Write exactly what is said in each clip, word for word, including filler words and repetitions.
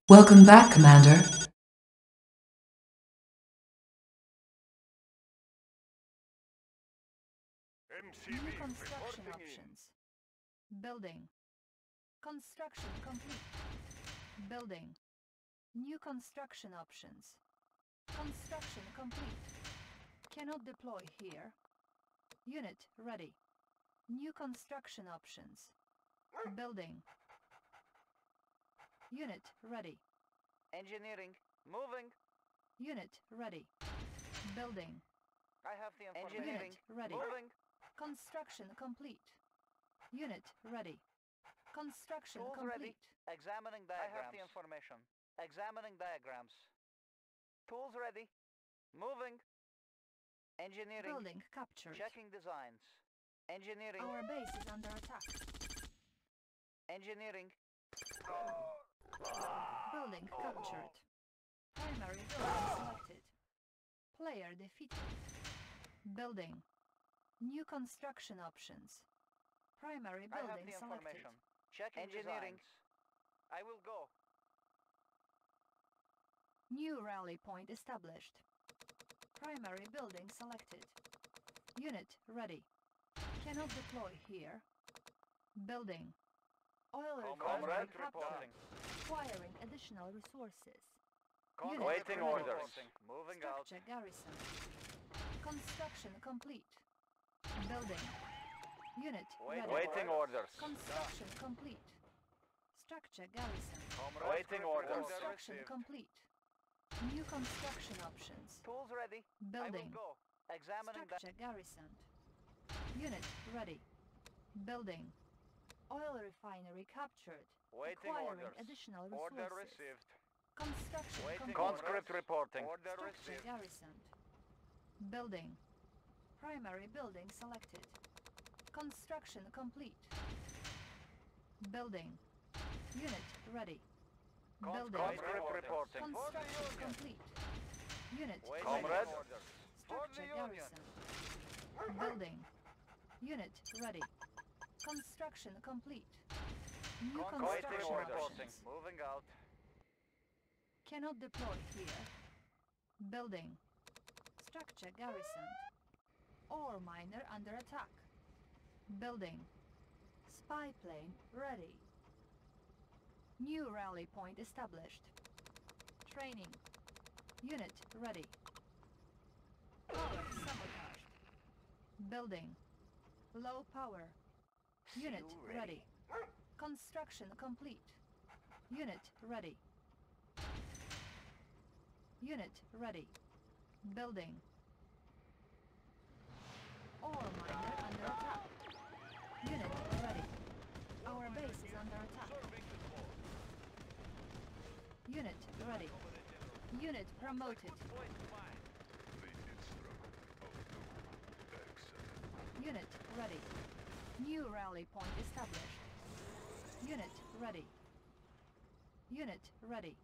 Welcome back, Commander. New construction options. Building. Construction complete. Building. New construction options. Construction complete. Cannot deploy here. Unit ready. New construction options. Building. Unit ready. Engineering. Moving. Unit ready. Building. I have the information. Unit ready. Moving. Construction complete. Unit ready. Construction Tools complete. ready. Examining diagrams. I have the information. Examining diagrams. Tools ready. Moving. Engineering. Building captured. Checking designs. Engineering. Our base is under attack. Engineering. Building captured. Primary building selected. Player defeated. Building. New construction options. Primary I have building the selected. information. Checking engineering. Designs. I will go. New rally point established. Primary building selected. Unit ready. Cannot deploy here. Building. Oil refinery Comrade captured. reporting. Acquiring additional resources. Con Unit waiting ready. orders. Moving out. Structure garrison. Construction complete. Building. Unit Wait, ready. waiting orders. Construction complete. Structure garrison. Comrade waiting orders. Construction complete. New construction options. Tools ready. Building. I will go. Examining the Structure garrisoned. Unit ready. Building. Oil refinery captured. waiting Acquiring orders. additional Order resources. received. Construction Waiting complete. conscript reporting. Order Structure received. garrisoned. Building. Primary building selected. Construction complete. Building. Unit ready. Building. Conscript reporting. Construction complete. Unit Waiting ready. Comrade. Structure garrison. Building. Unit ready. Construction complete. New Waiting construction reporting. options. Moving out. Cannot deploy here. Building. Structure garrisoned. Ore miner under attack. Building. Spy plane ready. New rally point established. Training. Unit ready. Power sabotaged. Building. Low power. Unit Fuel ready. Construction complete. Unit ready. Unit ready. Building. Ore miner under attack. Unit ready. Our base is under attack. Unit ready. Unit promoted. Unit ready. New rally point established. Unit ready. Unit ready.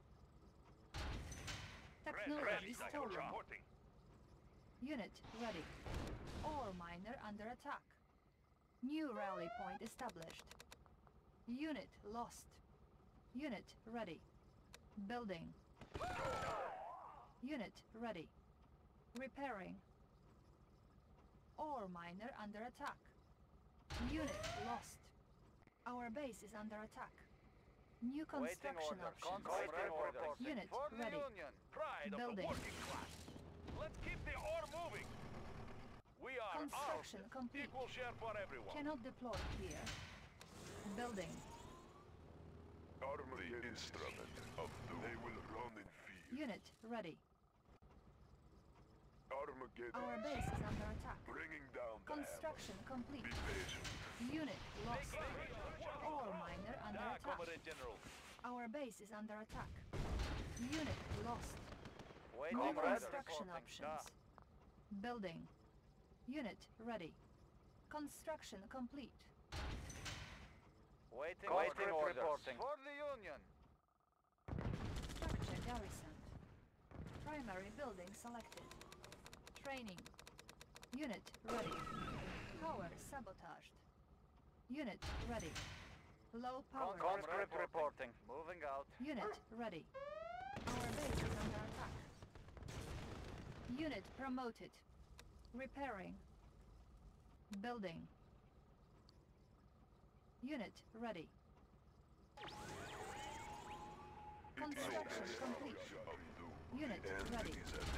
Technology stolen. Unit ready. Ore miner under attack. New rally point established. Unit lost. Unit ready. Building. Unit ready. Repairing. Ore miner under attack. Unit lost. Our base is under attack. New construction order. options. Waiting order. Unit For the ready. Union. Pride Building. of the working class. Let's keep the ore moving. We are Construction armed. complete. Equal share for everyone. Cannot deploy here. Building. Armory instrument of doom. They will run in fear. Unit ready. Armageddon Our is base is under attack. bringing down the Construction complete. hammer. Be patient. Unit lost. Ore miner under Ah, attack. Comrade General. Our base is under attack. Unit lost. Waiting New order. construction Reporting. options. Ah, Building. Unit ready. Construction complete. Waiting Waiting order. Reporting. For the Union. Structure garrisoned. Primary building selected. Training. Unit ready. Power sabotaged. Unit ready. Low power. Conscript reporting. Moving out. Unit ready. Our base is under attack. Unit promoted. Repairing. Building. Unit ready. Construction complete. Unit ready.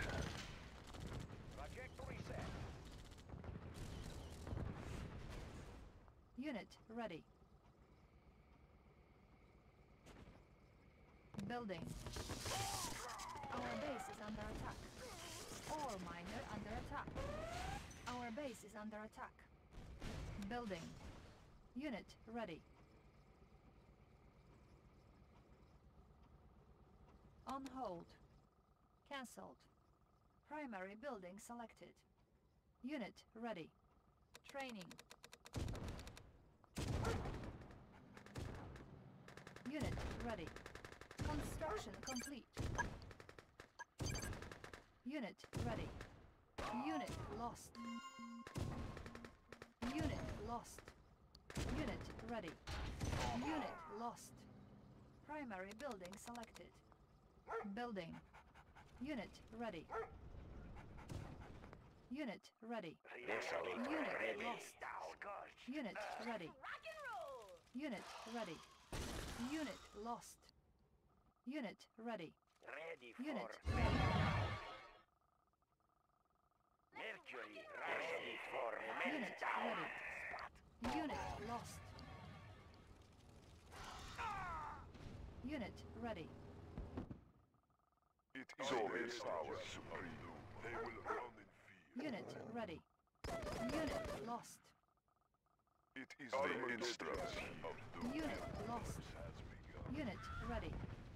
Trajectory set. Unit ready. Building. Our base is under attack. Ore miner under attack. Our base is under attack. Building. Unit ready. On hold. Cancelled. Primary building selected. Unit ready. Training. Unit ready. Construction complete. Unit ready. Unit lost. Unit lost. Unit ready. Unit lost. Primary building selected. Building. Unit ready. Unit ready. Unit lost. Unit ready. Unit ready. Unit lost. Unit ready. Ready Unit for ready. Mercury. Ready for Unit ready. Unit lost. Unit ready. It is always power supreme. They will run in fear. Unit ready. Unit lost. It is the instruction of doom. Unit lost. Has begun. Unit ready.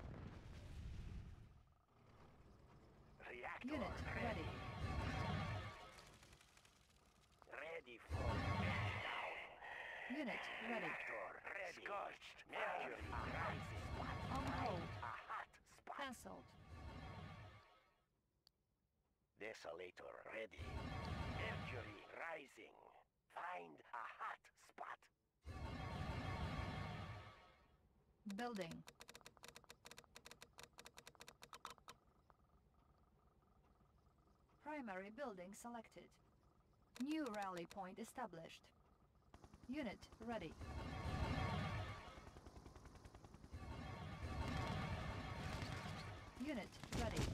reactor. Unit ready. Ready for meltdown. Unit ready. Reactor ready. Scorched. Mercury rising. On hold. A hot spot. Cancelled. Desolator ready. Mercury rising. Find a hot spot. Building. Primary building selected. New rally point established. Unit ready. Unit ready.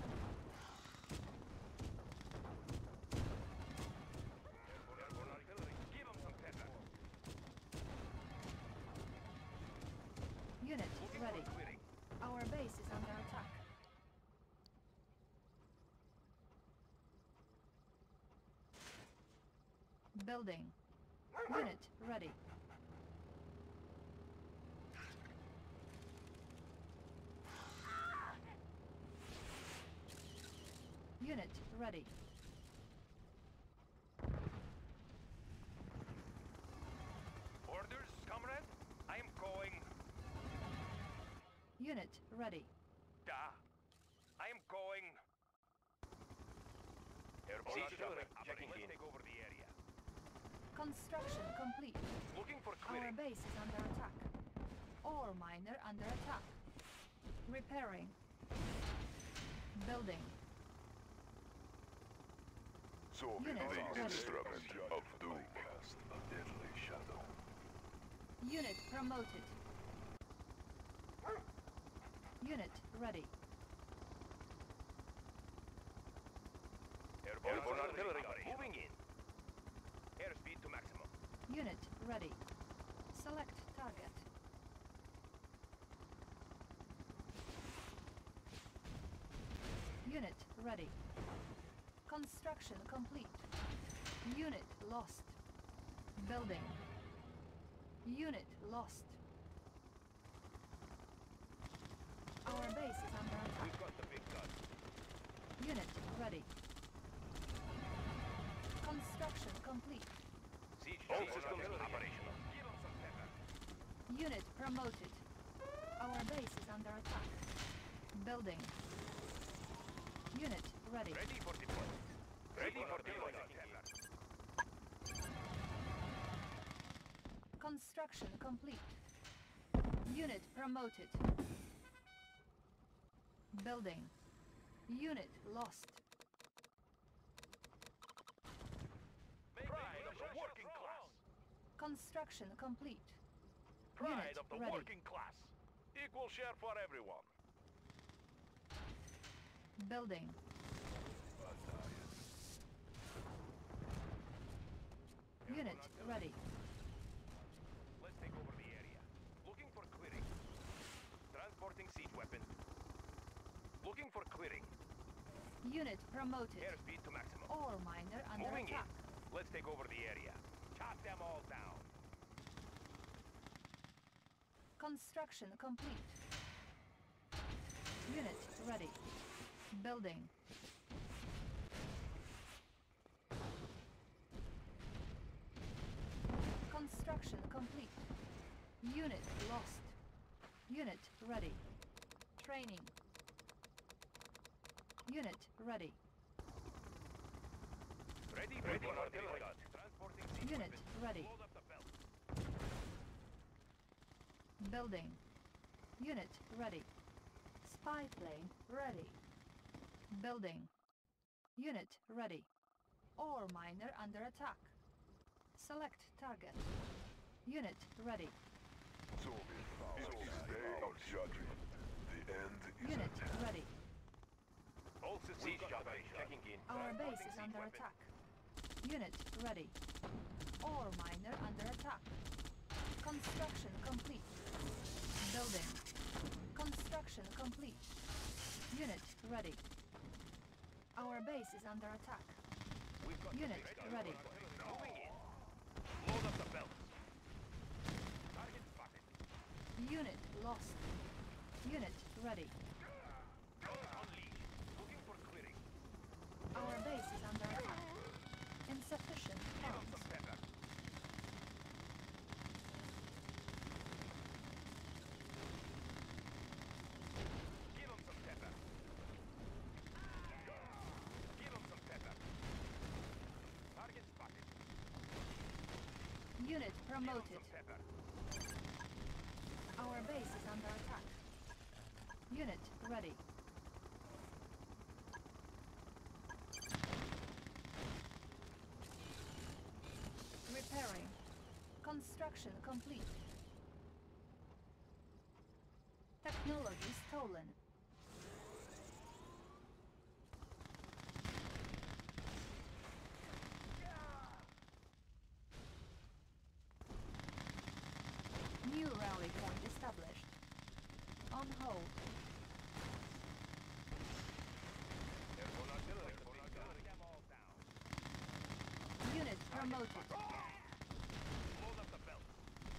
Unit ready. Our base is under attack. Building. Unit ready. Unit ready. Orders, comrade? I am going. Unit ready. Da. I am going. Checking in. Take over the area. Construction complete. Looking for Our clearing. base is under attack. Ore miner under attack. Repairing. Building. So be Unit the ready. instrument of doom. Cast a deadly shadow. Unit promoted. Unit ready. Airborne, Airborne artillery. Moving in. Airspeed to maximum. Unit ready. Select target. Unit ready. Construction complete. Unit lost. Building. Unit lost. Our base is under attack. We've got the big gun. Unit ready. Construction complete. Siege all systems operational. Give them some pepper. Unit promoted. Our base is under attack. Building. Unit ready. Ready for deployment. Ready for deployment. Construction complete. Unit promoted. Building. Unit lost. Pride of the working class. Construction complete. Pride Unit of the ready. working class. Equal share for everyone. Building. Unit ready. Let's take over the area. Looking for clearing. Transporting siege weapon. Looking for clearing. Unit promoted. Airspeed to maximum. Ore miner under Moving attack. in. Let's take over the area. Chop them all down. Construction complete. Unit ready. Building. Construction complete. Unit lost. Unit ready. Training. Unit ready. Ready, ready for artillery. Transporting siege Unit weapon. ready. Load up the belt. Building. Unit ready. Spy plane ready. Building. Unit ready. Ore miner under attack. Select target. Unit ready. Soviet power. It is the day of judgment. The end is Unit at hand. ready. All systems siege operation. Checking in. Our base Transporting is siege under weapon. attack. Unit ready. Ore miner under attack. Construction complete. Building. Construction complete. Unit ready. Our base is under attack. We've got Unit the big ready. gun. Moving in. Load up the belts. Target spotted. Unit lost. Unit ready. Unleash. Looking for clearing. Our base is under attack. Insufficient Give 'em funds. some pepper. Give 'em some pepper. Give 'em some pepper. Target spotted. Unit Give 'em promoted. some pepper. Our base is under attack. Unit ready. Repairing. Construction complete. Technology stolen. New rally point established. On hold. Airborne artillery. Airborne artillery. Them all down. Unit promoted. Load up the belts.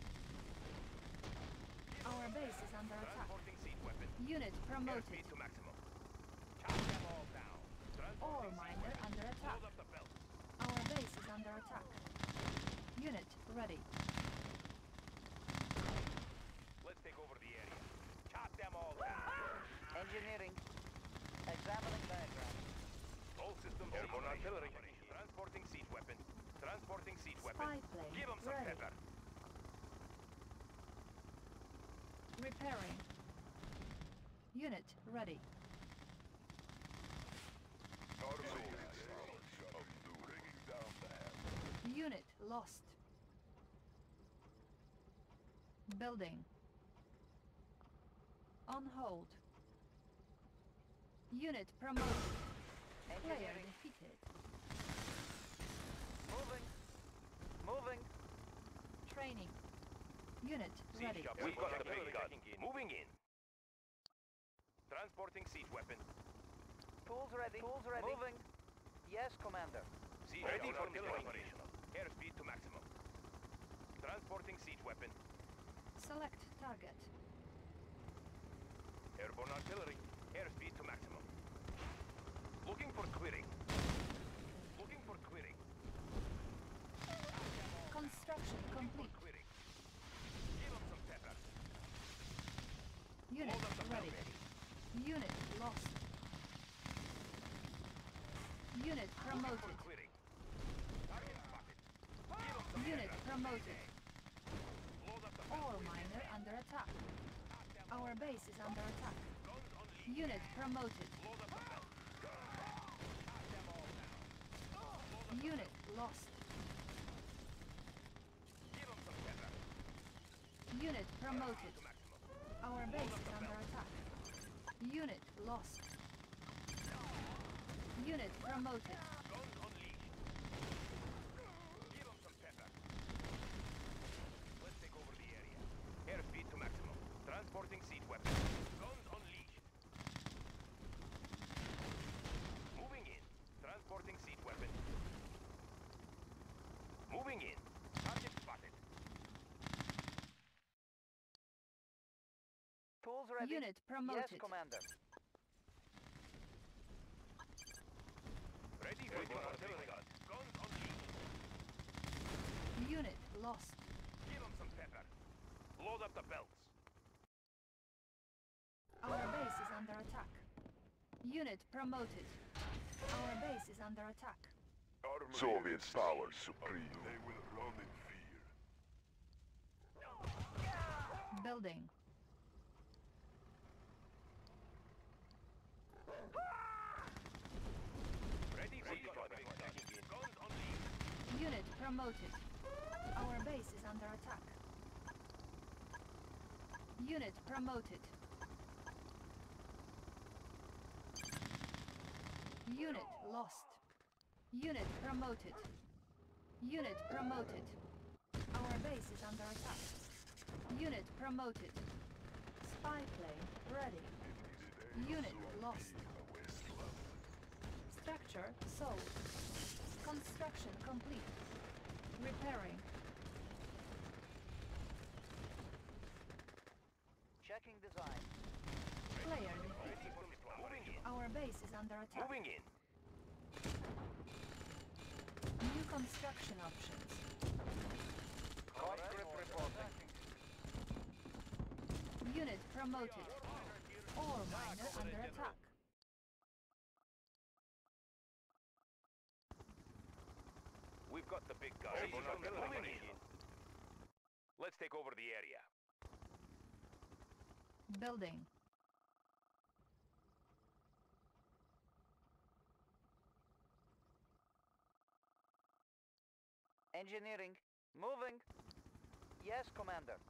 Our base is under attack. Transporting siege weapon. Unit promoted. Airspeed to maximum. Chop them all down. Transporting Ore siege miner weapon. under attack. Load up the belts. Our base is under attack. Unit ready. Let's take over the area. Chop them all down. Engineering. Examining diagram. All systems airborne artillery. Transporting siege weapon. Transporting siege weapon. Spy plane Give 'em some ready. pepper. Repairing. Unit ready. Our Soviet powers shall do bringing down the hammer. Unit lost. Building. On hold. Unit promoted. Player Engineering. defeated. Moving. Moving. Training. Unit ready. Siege We've got the big gun. Moving in. Transporting siege weapon. Tools ready. Tools ready. Moving. Yes, Commander. Siege ready for delivery. Operational. Airspeed to maximum. Transporting siege weapon. Select target. Airborne artillery. Airspeed to maximum. Looking for clearing. Looking for clearing. Construction Looking for complete. clearing. Give 'em some pepper. Unit Load up the ready. belt. Unit lost. Unit Looking promoted. for clearing. Target spotted. Give 'em some Unit pepper. promoted. Load up the Ore belt. miner under attack. Our base is under attack. Unit promoted. Unit lost. Unit promoted. Our base is under attack. Unit lost. Unit promoted. Let's take over the area. Airspeed to maximum. Transporting siege weapon. Guns unleashed. Moving in. Transporting siege weapon. Moving in. Target spotted. Tools ready? Unit promoted. Yes, Commander. Ready for the artillery gun. Guns unleashed. Unit lost. Give them some pepper. Load up the belts. Our base is under attack. Unit promoted. Our base is under attack. Soviet power supreme. They will run in fear. Building. Ready for deployment. Guns unleashed. Unit promoted. Our base is under attack. Unit promoted. Unit lost. Unit promoted. Unit promoted. Our base is under attack. Unit promoted. Spy plane ready. Unit lost. Structure sold. Construction complete. Repairing. Checking design. Player defeated. Moving in. Our base is under attack. Moving in. New construction options. Conscript reporting. Unit promoted. Ore miner under attack. We've got the big guns. Moving in. Let's take over the area. Building. Engineering. Moving. Yes, Commander.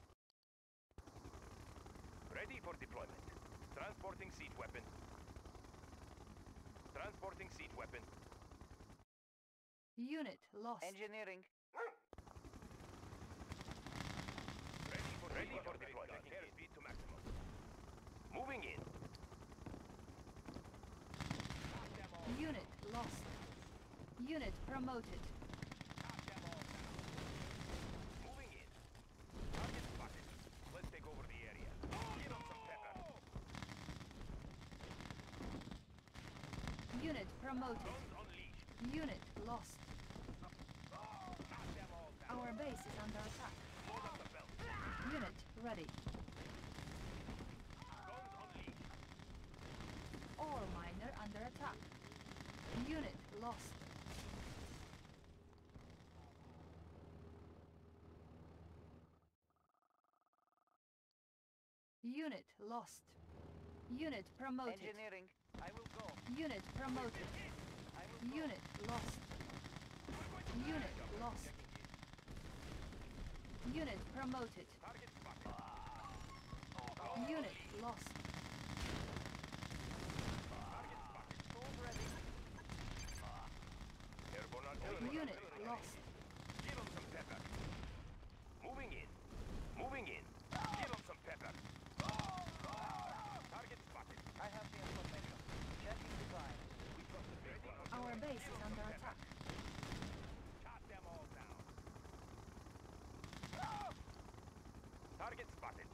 Ready for deployment. Transporting siege weapon. Transporting siege weapon. Unit lost. Engineering. Ready for ready for deployment. Airspeed to maximum. Moving in. Unit lost. Unit promoted. Moving in. Target spotted. Let's take over the area. Give them some pepper. Unit promoted. Guns unleashed. Unit lost. Knock them all down. Our base is under attack. Load up the belt. Unit ready. Guns unleashed. Ore miner under attack. Unit lost. Unit lost. Unit promoted. Engineering. I will go. Unit promoted. I will go. Unit lost. Unit lost. Unit promoted. Target spotted. Unit lost. Target spotted. Tools ready. Airborne artillery. Unit lost. Give them some pepper. Moving in. Moving in. Give them some pepper. Target spotted. I have the information. Checking design. We got the big one. Our base is under attack. Shot them all down. Target spotted.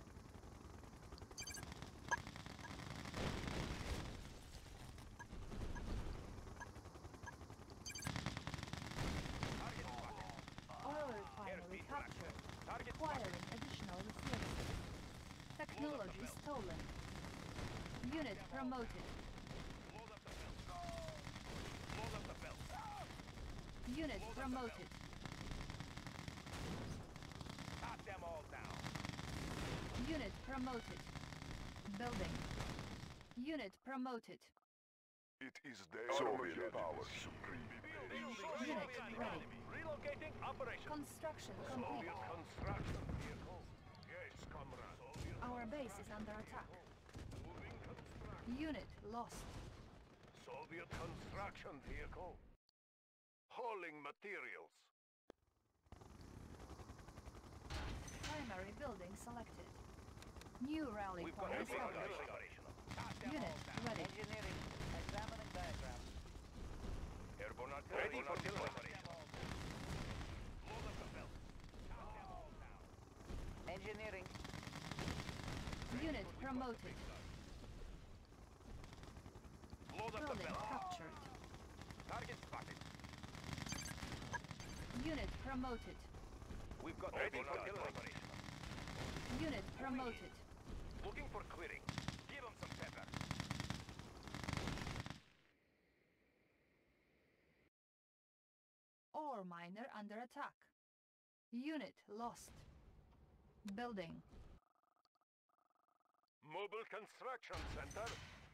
Target spotted. Oil refinery captured. Target Acquiring additional resources. Technology stolen. Unit promoted. Load up the belt. Load up the belt. Unit promoted. Shot them all down. Unit promoted. Building. Unit promoted. It is their Soviet power supreme. Unit ready. Relocating operation. Construction complete. Soviet construction vehicle. Yes, comrade. Soviet Our base is under attack. moving construction. Unit lost. Soviet construction vehicle. Hauling materials. Primary building selected. New rally We've got point everything established. operational. Unit ready. Engineering. Examining diagrams. Airborne artillery ready for delivery. Load up the belt. Count them all down. Engineering. Unit promoted. Load up the Building belt. captured. Target spotted. Unit promoted. We've got ready for delivery. Unit promoted. Looking for clearing. Give them some pepper. Ore miner under attack. Unit lost. Building. Mobile construction center.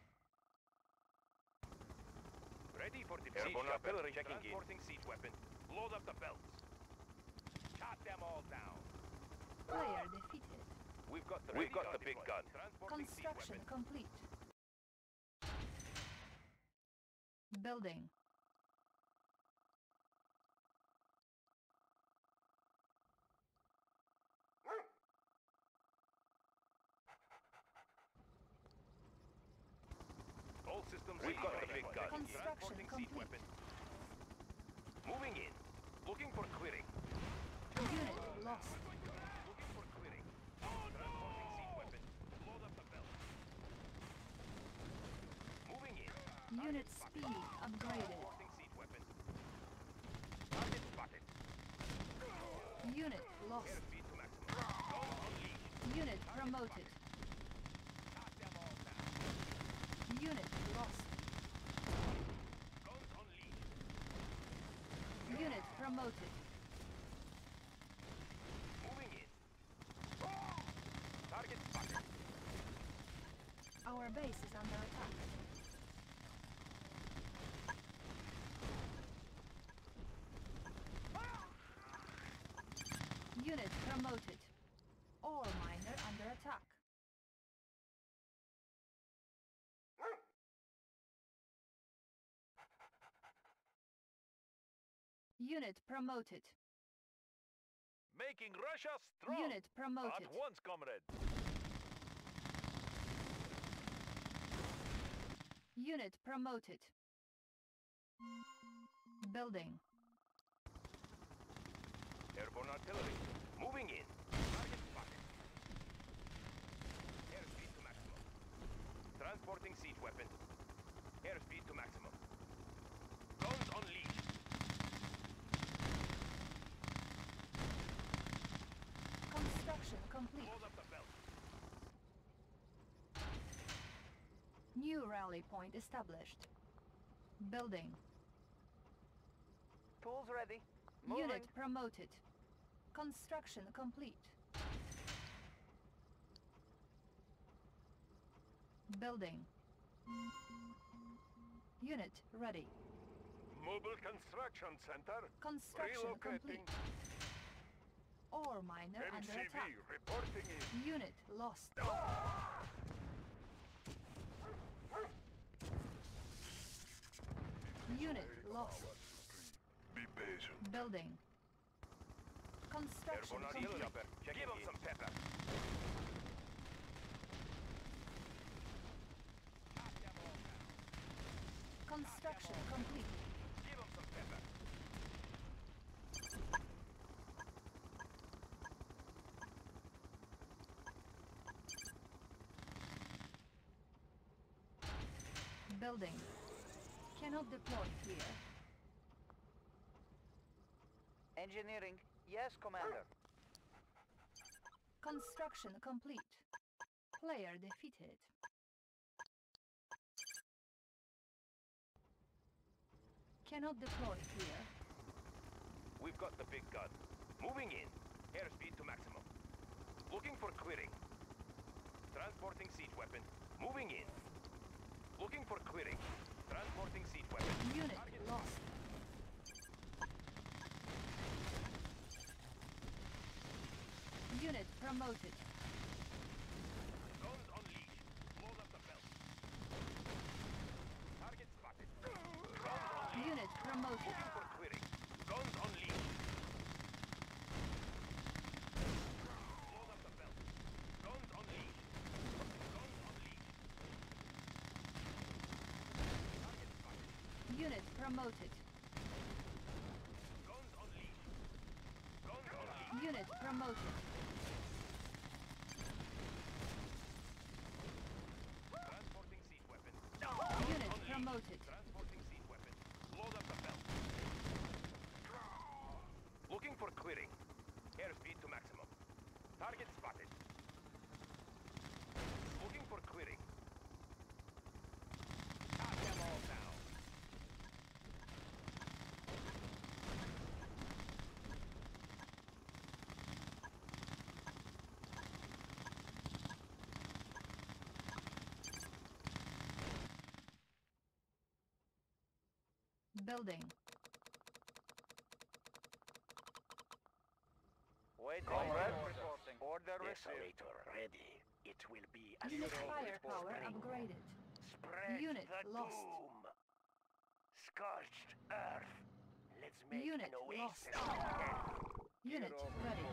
Ready for the airborne artillery checking in. Transporting siege weapon. Load up the belts. Shot them all down. Player defeated. We've got the We've got the big gun. Transporting siege Construction weapon. complete. Building. All systems We've got the big gun. Construction Transporting siege complete. weapon. Moving in. Looking for clearing. Unit lost. Looking for clearing. Transporting siege weapon. Load up the belt. Moving in. Unit speed upgraded. Transporting siege weapon. Target spotted. Unit lost. Airspeed to maximum. Gun unleashed. Unit promoted. Shot them all down. Unit lost. Guns unleashed. Unit promoted. Moving in. Target spotted. Our base is under attack. Unit promoted. Ore miner under attack. Unit promoted. Making Russia strong. Unit promoted. At once, comrade. Unit promoted. Building. Airborne artillery. Moving in. Target spotted. Airspeed to maximum. Transporting siege weapon. Airspeed to maximum. Guns unleashed. Construction complete. Load up the belt. New rally point established. Building. Tools ready. Moving. Unit promoted. Construction complete. Building. Unit ready. Mobile construction center. Construction Relocating. complete. Ore miner under M C V attack. reporting in. Unit lost. Unit lost. Be patient. Building. Construction Airborne complete. artillery. Give them some pepper. Construction complete. Give them some pepper. Building. Cannot deploy here. Engineering. Yes, Commander. Construction complete. Player defeated. Cannot deploy here. We've got the big gun. Moving in. Airspeed to maximum. Looking for clearing. Transporting siege weapon. Moving in. Looking for clearing. Transporting siege weapon. Unit Target lost. Unit promoted. Guns unleashed. Load up the belt. Target spotted. Guns unleashed. Unit promoted. Looking for clearing. Guns unleashed. Load up the belt. Guns unleashed. Guns unleashed. Target spotted. Unit promoted. Guns unleashed. Guns unleashed. Unit promoted. Transporting siege weapon. Unit Unleashed. promoted. Transporting siege weapon. Load up the belt. Looking for clearing. Airspeed to maximum. Target spotted. Looking for clearing. Got them all down. Building. Wait, Comrade. reporting. Order received. Desolator ready. It will be a Unit slow firepower spring. upgraded. Spread Unit the lost. doom. Scorched earth. Let's make Unit an oasis lost. of death. Unit ready.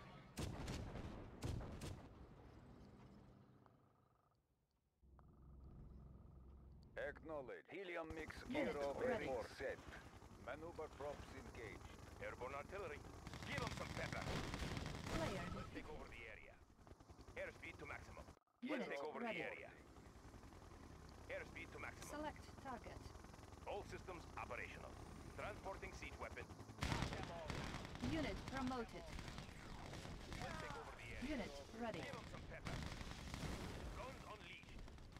Acknowledge. Helium mix Unit Hero ready. report set. Maneuver props engaged. Airborne artillery. Give them some pepper. Player Let's take defeated. over the area. Airspeed to maximum. Unit Let's take over ready. the area. Airspeed to maximum. Select target. All systems operational. Transporting siege weapon. Unit promoted. Let's take over the area. Unit ready. Give them some pepper. Guns unleashed.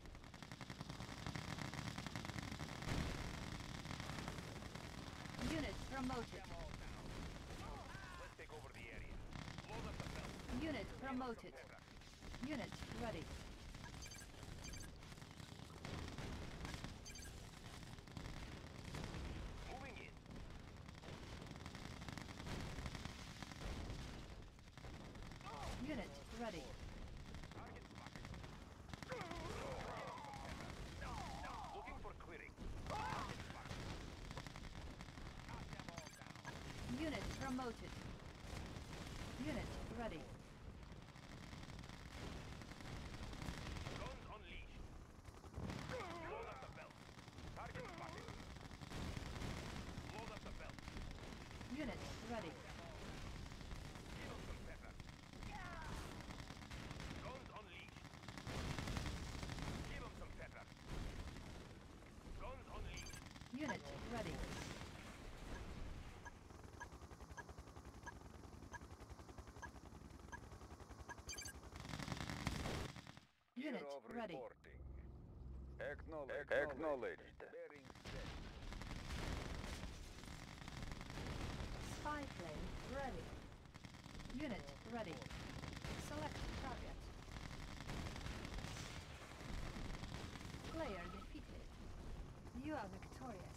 Unit promoted. Let's take over the area. Load up the belt. Unit promoted. Unit ready. Moving in. Unit ready. Target spotted. Looking for clearing. Target spotted. Got them all down. Unit promoted. Unit ready. Guns unleashed. Load up the belt. Target spotted. Load up the belt. Unit ready. Give them some pepper. Guns unleashed. Give them some pepper. Guns unleashed. Unit ready. Unit Hero ready. reporting. Acknowledge. Acknowledged. Bearing set. Spy plane ready. Unit ready. Select target. Player defeated. You are victorious.